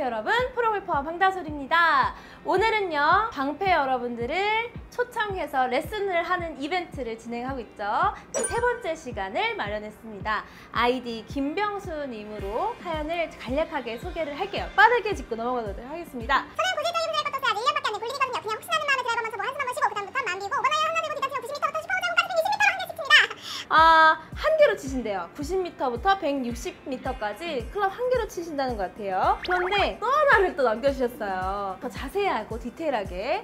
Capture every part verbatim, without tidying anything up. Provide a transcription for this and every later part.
여러분, 프로골퍼 방다솔입니다. 오늘은요, 방패 여러분들을 초청해서 레슨을 하는 이벤트를 진행하고 있죠. 그 세 번째 시간을 마련했습니다. 아이디 김병수님으로 사연을 간략하게 소개를 할게요. 빠르게 짚고 넘어가도록 하겠습니다. 저는 고질 관리 분야할 것도 써야지 일 년밖에 안 된 굴리거든요. 그냥 혹시나 하는 마음에 들어가면서 뭐 한숨 한번 쉬고 그다음부터 남기고 원하여 하나 들고 니가 구십 미터부터 슈퍼 자동까지 백이십 미터로 한 개씩 칩니다. 아, 한 개로 치신대요. 구십 미터부터 백육십 미터까지 클럽 한 개로 치신다는 것 같아요. 그런데 또 하나를 또 남겨주셨어요. 더 자세하고 디테일하게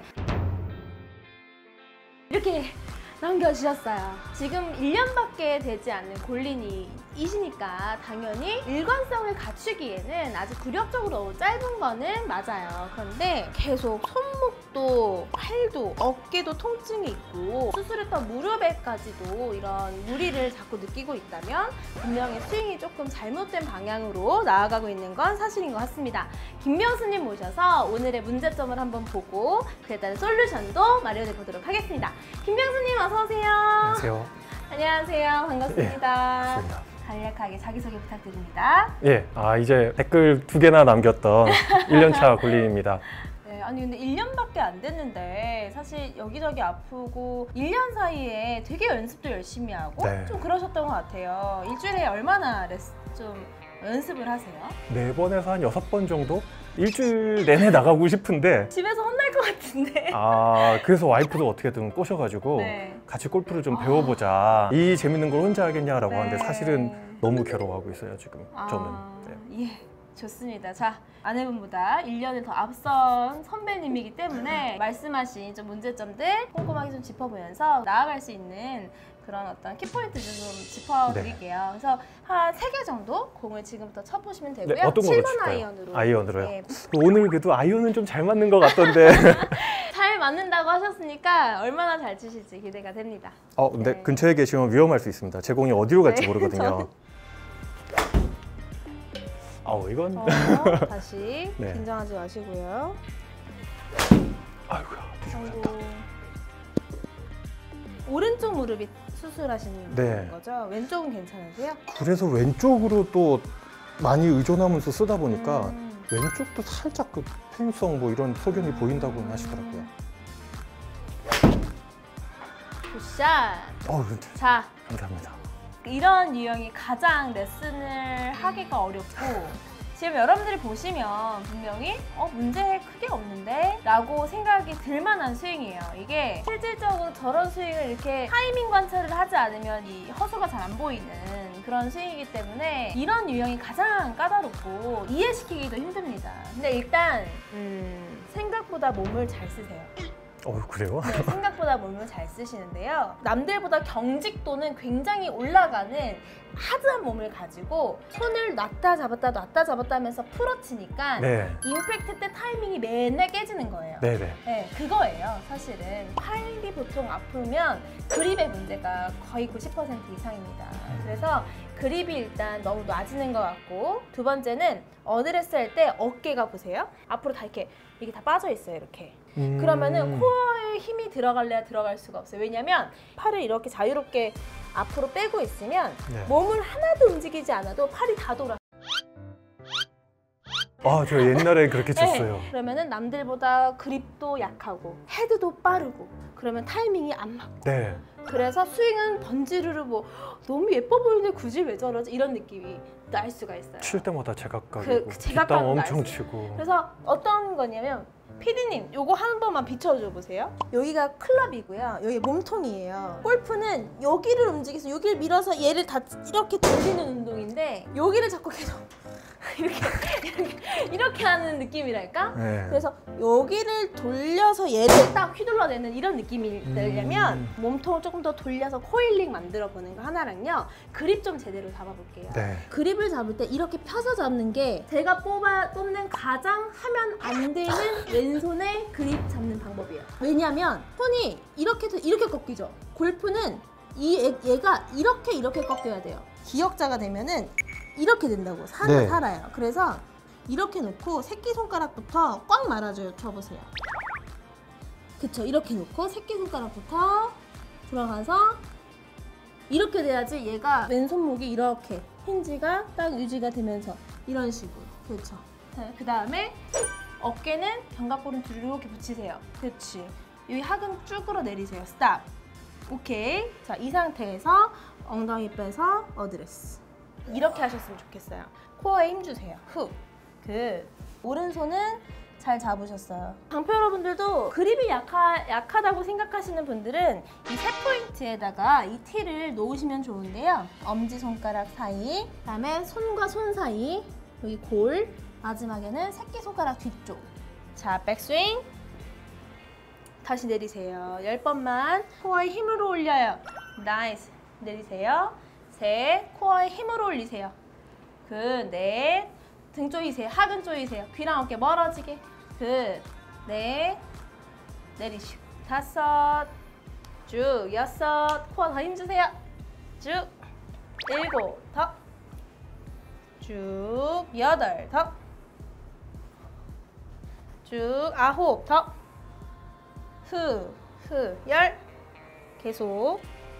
이렇게 남겨주셨어요. 지금 일 년밖에 되지 않는 골린이이시니까 당연히 일관성을 갖추기에는 아주 굴욕적으로 짧은 거는 맞아요. 그런데 계속 손목도 팔도 어깨도 통증이 있고 수술했던 무릎에까지도 이런 무리를 자꾸 느끼고 있다면 분명히 스윙이 조금 잘못된 방향으로 나아가고 있는 건 사실인 것 같습니다. 김병수님 모셔서 오늘의 문제점을 한번 보고 그에 따른 솔루션도 마련해 보도록 하겠습니다. 김병수님 어서 오세요. 안녕하세요. 안녕하세요. 반갑습니다. 예, 반갑습니다. 간략하게 자기소개 부탁드립니다. 예, 아 이제 댓글 두 개나 남겼던 일 년 차 골린입니다. 네, 아니 근데 일 년밖에 안 됐는데 사실 여기저기 아프고 일 년 사이에 되게 연습도 열심히 하고 네. 좀 그러셨던 것 같아요. 일주일에 얼마나 레스 좀 연습을 하세요? 네 번에서 한 여섯 번 정도? 일주일 내내 나가고 싶은데 집에서 혼날 것 같은데. 아 그래서 와이프도 어떻게든 꼬셔가지고 네. 같이 골프를 좀 배워보자. 이 재밌는 걸 혼자 하겠냐라고 네. 하는데 사실은 너무 괴로워하고 있어요 지금 저는. 아, 네. 예, 좋습니다. 자, 아내분보다 일 년을 더 앞선 선배님이기 때문에 말씀하신 좀 문제점들 꼼꼼하게 좀 짚어보면서 나아갈 수 있는 그런 어떤 키포인트를 좀 짚어드릴게요. 네. 그래서 한 세 개 정도 공을 지금부터 쳐보시면 되고요. 네, 어떤 걸로 칠 번 칠까요? 아이언으로. 아이언으로요? 네. 오늘 그래도 아이언은 좀 잘 맞는 것 같던데. 잘 맞는다고 하셨으니까 얼마나 잘 치실지 기대가 됩니다. 어, 근데 네. 근처에 계시면 위험할 수 있습니다. 제 공이 어디로 갈지 네, 모르거든요. 아우 이건 어, 다시 네. 긴장하지 마시고요. 아이고야 뒤집어졌다. 아이고. 오른쪽 무릎이 수술하시는 네. 거죠? 왼쪽은 괜찮으세요? 그래서 왼쪽으로 또 많이 의존하면서 쓰다 보니까 음. 왼쪽도 살짝 그 편의성 뭐 이런 소견이 음. 보인다고는 하시더라고요. 굿샷! 어우, 자, 감사합니다. 이런 유형이 가장 레슨을 하기가 어렵고 지금 여러분들이 보시면 분명히 어 문제 크게 없는데? 라고 생각이 들만한 스윙이에요. 이게 실질적으로 저런 스윙을 이렇게 타이밍 관찰을 하지 않으면 이 허수가 잘 안 보이는 그런 스윙이기 때문에 이런 유형이 가장 까다롭고 이해시키기도 힘듭니다. 근데 일단 음, 생각보다 몸을 잘 쓰세요. 어 그래요? 네, 생각보다 몸을 잘 쓰시는데요. 남들보다 경직도는 굉장히 올라가는 하드한 몸을 가지고 손을 놨다 잡았다 놨다 잡았다 하면서 풀어치니까 네. 임팩트 때 타이밍이 맨날 깨지는 거예요. 네네. 네, 그거예요. 사실은 팔이 보통 아프면 그립의 문제가 거의 구십 퍼센트 이상입니다. 그래서 그립이 일단 너무 놔지는 것 같고 두 번째는 어드레스 할 때 어깨가 보세요. 앞으로 다 이렇게 이게 다 빠져 있어요. 이렇게. 음... 그러면은 코어에 힘이 들어갈래야 들어갈 수가 없어요. 왜냐면 팔을 이렇게 자유롭게 앞으로 빼고 있으면 네. 몸을 하나도 움직이지 않아도 팔이 다 돌아. 아, 저 옛날에 그렇게 쳤어요. 네. 그러면은 남들보다 그립도 약하고 헤드도 빠르고 그러면 타이밍이 안 맞고. 네. 그래서 스윙은 번지르르 뭐 너무 예뻐 보이는데 굳이 왜 저러지? 이런 느낌이 날 수가 있어요. 칠 때마다 제각각이고 그, 그 제각각 뒷땅 날 엄청 수- 치고. 그래서 어떤 거냐면 피디님 요거 한 번만 비춰줘 보세요. 여기가 클럽이고요. 여기 몸통이에요. 골프는 여기를 움직여서 여기를 밀어서 얘를 다 이렇게 돌리는 운동인데 여기를 자꾸 계속 이렇게 이렇게 이렇게 하는 느낌이랄까? 네. 그래서 여기를 돌려서 얘를 딱 휘둘러내는 이런 느낌이 되려면 음. 몸통을 조금 더 돌려서 코일링 만들어 보는 거 하나랑요. 그립 좀 제대로 잡아볼게요. 네. 그립을 잡을 때 이렇게 펴서 잡는 게 제가 뽑아, 뽑는 가장 하면 안 되는 왼손의 그립 잡는 방법이에요. 왜냐면 손이 이렇게 이렇게 꺾이죠. 골프는 이 애, 얘가 이렇게 이렇게 꺾여야 돼요. 기역자가 되면은 이렇게 된다고 사, 네. 살아요. 그래서 이렇게 놓고 새끼손가락부터 꽉 말아줘요. 쳐보세요. 그쵸, 이렇게 놓고 새끼손가락부터 들어가서 이렇게 돼야지 얘가 왼손목이 이렇게 힌지가 딱 유지가 되면서 이런 식으로. 그렇죠. 그 다음에 어깨는 견갑골은 뒤로 이렇게 붙이세요. 그렇지. 여기 하근 쭉 끌어내리세요. 스탑. 오케이. 자, 이 상태에서 엉덩이 빼서 어드레스. 이렇게 하셨으면 좋겠어요. 코어에 힘 주세요. 후. 굿. 오른손은 잘 잡으셨어요. 강표 여러분들도 그립이 약하, 약하다고 생각하시는 분들은 이 세 포인트에다가 이 티를 놓으시면 좋은데요. 엄지손가락 사이, 그다음에 손과 손 사이, 여기 골, 마지막에는 새끼손가락 뒤쪽. 자, 백스윙. 다시 내리세요. 열 번만. 코어에 힘으로 올려요. 나이스. 내리세요. 셋. 코어에 힘으로 올리세요. 굿. 넷. 등 조이세요. 하근 조이세요. 귀랑 어깨 멀어지게. 굿. 넷. 내리시고. 다섯. 쭉. 여섯. 코어 더 힘주세요. 쭉. 일곱. 더. 쭉. 여덟. 더. 쭉. 아홉. 더. 후. 후. 열. 계속.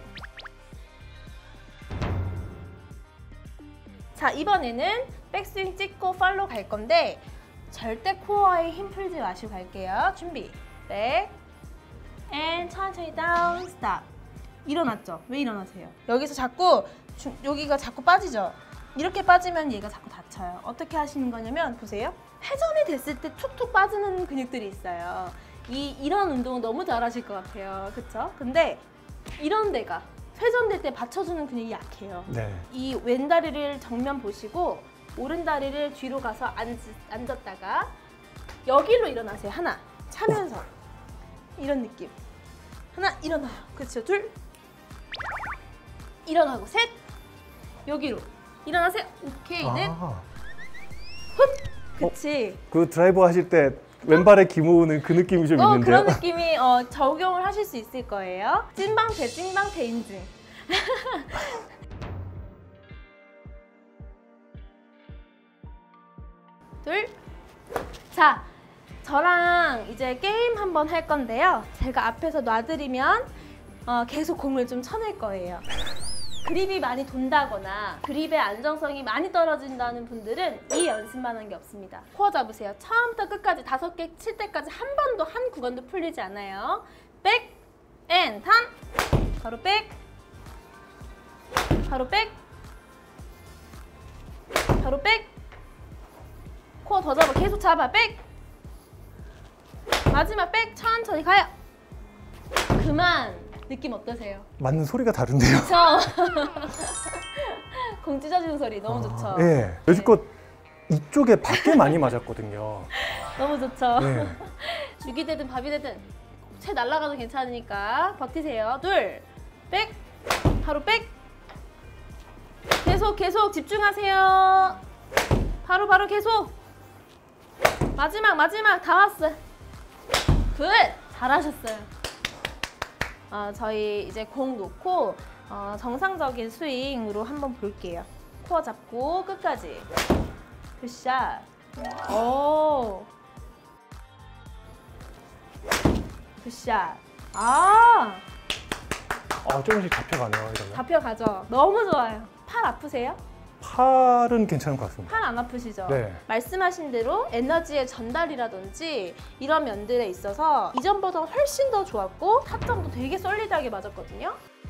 자, 이번에는 백스윙 찍고 팔로우 갈 건데 절대 코어에 힘 풀지 마시고 갈게요. 준비. 백. 앤 천천히 다운. 스탑. 일어났죠? 왜 일어나세요? 여기서 자꾸 주, 여기가 자꾸 빠지죠? 이렇게 빠지면 얘가 자꾸 다쳐요. 어떻게 하시는 거냐면 보세요. 회전이 됐을 때 툭툭 빠지는 근육들이 있어요. 이, 이런 운동은 너무 잘하실 것 같아요. 그쵸? 근데 이런 데가 회전될 때 받쳐주는 근육이 약해요. 네. 이 왼다리를 정면 보시고 오른다리를 뒤로 가서 앉, 앉았다가 여기로 일어나세요. 하나 차면서 이런 느낌. 하나 일어나요. 그렇죠. 둘 일어나고 셋 여기로 일어나세요. 오케이. 넷 아, 훗. 그치. 그 드라이버 하실 때 왼발에 기 모으는 그 느낌이 좀 어, 있는데요. 그런 느낌이 어, 적용을 하실 수 있을 거예요. 찐방패 찐방패 인증. 둘. 자, 저랑 이제 게임 한번 할 건데요. 제가 앞에서 놔드리면 어, 계속 공을 좀 쳐낼 거예요. 그립이 많이 돈다거나 그립의 안정성이 많이 떨어진다는 분들은 이 연습만 한 게 없습니다. 코어 잡으세요. 처음부터 끝까지 다섯 개 칠 때까지 한 번도 한 구간도 풀리지 않아요. 백, 앤, 턴. 바로 백. 바로 백. 바로 백. 코어 더 잡아. 계속 잡아. 백. 마지막 백. 천천히 가요. 그만. 느낌 어떠세요? 맞는 소리가 다른데요. 그쵸? 공 찢어지는 소리 너무 좋죠? 예. 네. 여지껏 이쪽에 밖에 많이 맞았거든요. 너무 좋죠? 네. 죽이 되든 밥이 되든 채 날아가도 괜찮으니까 버티세요. 둘, 백, 바로 백. 계속 계속 집중하세요. 바로 바로 계속. 마지막 마지막 다 왔어. 굿! 잘하셨어요. 어, 저희 이제 공 놓고 어, 정상적인 스윙으로 한번 볼게요. 코어 잡고 끝까지. 굿샷. 오. 굿샷. 아, 아, 조금씩 잡혀가네요, 이러면. 잡혀가죠. 너무 좋아요. 팔 아프세요? 팔은 괜찮은 것 같습니다. 팔 안 아프시죠? 네. 말씀하신 대로 에너지의 전달이라든지 이런 면들에 있어서 이전보다 훨씬 더 좋았고 타점도 되게 솔리드하게 맞았거든요.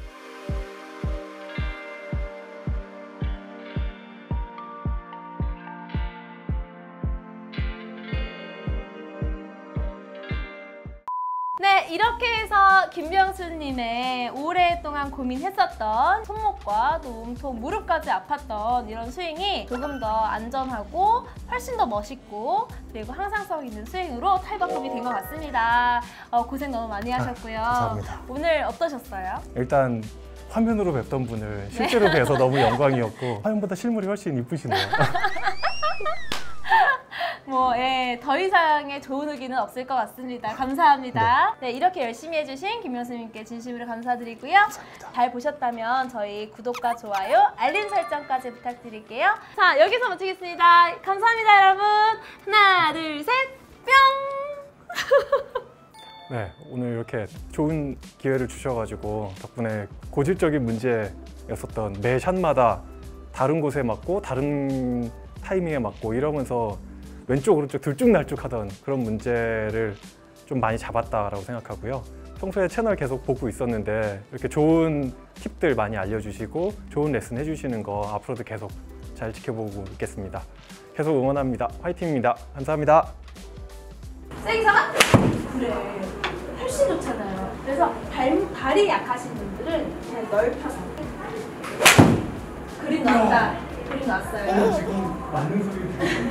네, 이렇게 해서 김병수님의 오랫동안 고민했었던 손목과 또 몸통, 무릎까지 아팠던 이런 스윙이 조금 더 안전하고 훨씬 더 멋있고 그리고 항상성 있는 스윙으로 탈바꿈이 된 것 같습니다. 어, 고생 너무 많이 하셨고요. 아, 감사합니다. 오늘 어떠셨어요? 일단 화면으로 뵙던 분을 실제로 뵈서 너무 영광이었고 화면보다 실물이 훨씬 이쁘시네요. 뭐, 예, 더 이상의 좋은 후기는 없을 것 같습니다. 감사합니다. 네, 이렇게 열심히 해주신 김명수님께 진심으로 감사드리고요. 감사합니다. 잘 보셨다면 저희 구독과 좋아요, 알림 설정까지 부탁드릴게요. 자, 여기서 마치겠습니다. 감사합니다, 여러분. 하나, 둘, 셋, 뿅! 네, 오늘 이렇게 좋은 기회를 주셔가지고 덕분에 고질적인 문제였었던 매 샷마다 다른 곳에 맞고 다른 타이밍에 맞고 이러면서 왼쪽 오른쪽 들쭉날쭉 하던 그런 문제를 좀 많이 잡았다라고 생각하고요. 평소에 채널 계속 보고 있었는데 이렇게 좋은 팁들 많이 알려주시고 좋은 레슨 해주시는 거 앞으로도 계속 잘 지켜보고 있겠습니다. 계속 응원합니다. 화이팅입니다. 감사합니다. 세게 잡아! 그래, 훨씬 좋잖아요. 그래서 발, 발이 약하신 분들은 그냥 넓혀서 그림 나왔다. 그림 나왔어요. 지금 맞는 소리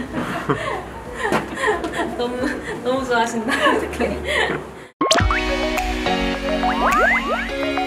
너무 너무 좋아하신다. 어떡해.